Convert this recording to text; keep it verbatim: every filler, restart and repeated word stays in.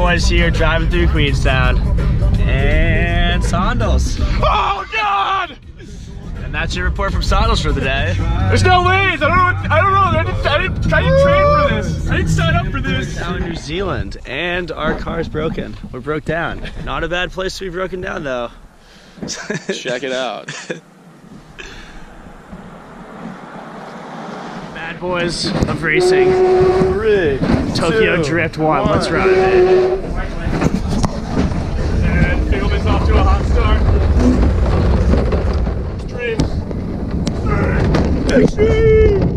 boys here driving through Queenstown. And Sondals. Oh God! And that's your report from Sondals for the day. There's no ways. I don't know. What, I don't know. I didn't, I didn't. I didn't train for this. I didn't sign up for this. We're now in New Zealand, and our car's broken. We're broke down. Not a bad place to be broken down, though. Check it out. Bad boys of racing. Three, Tokyo two, Drift one. one. Let's ride it. And Figgleman's off to a hot start. Extreme. Extreme.